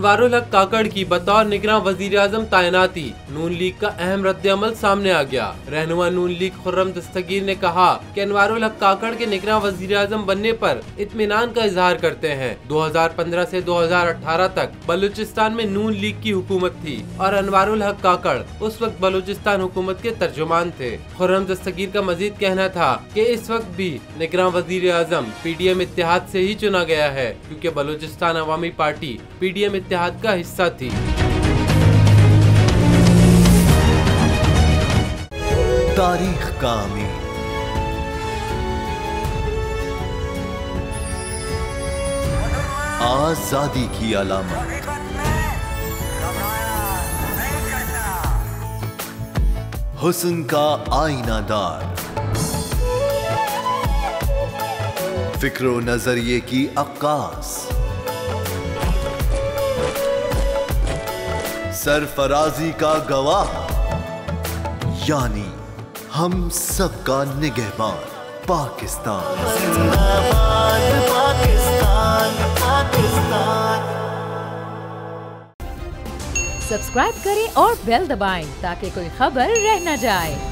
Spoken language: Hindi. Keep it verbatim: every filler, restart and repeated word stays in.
अनवारुल हक काकड़ की बतौर निगरान वजीर आजम तैनाती, नून लीग का अहम रद्द-ए-अमल सामने आ गया। रहनुमा नून लीग खुर्रम दस्तगीर ने कहा कि अनवारुल हक काकड़ के निगरान वजीर आजम बनने पर इत्मीनान का इजहार करते हैं। दो हज़ार पंद्रह से दो हज़ार अठारह तक बलूचिस्तान में नून लीग की हुकूमत थी और अनवारुल हक काकड़ उस वक्त बलूचिस्तान हुकूमत के तर्जुमान थे। खुर्रम दस्तगीर का मजीद कहना था कि इस वक्त भी निगरान वजीर आजम पी डी एम इत्तेहाद से ही चुना गया है, क्योंकि Balochistan Awami party P D M इत्तेहाद का हिस्सा थी। तारीख का अमीर, आजादी की अलामत, हुस्न का आईनादार, फिक्रो नजरिए की अक्कास, सरफराजी का गवाह, यानी हम सबका निगहबान पाकिस्तान। पाकिस्तान, पाकिस्तान। सब्सक्राइब करें और बेल दबाएं ताकि कोई खबर रह न जाए।